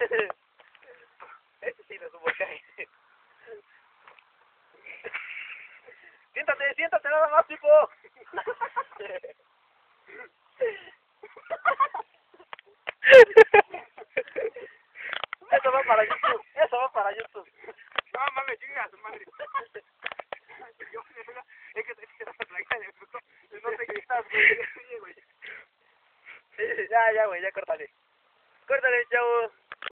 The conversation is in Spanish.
Este sí no supo caer. Siéntate, siéntate nada más, tipo. Eso va para YouTube, eso va para YouTube. No mames, chinga su madre. Yo, es que te la placa de puto. No sé qué estás, güey. Ya, güey, ya córtale. Córtale, chavo.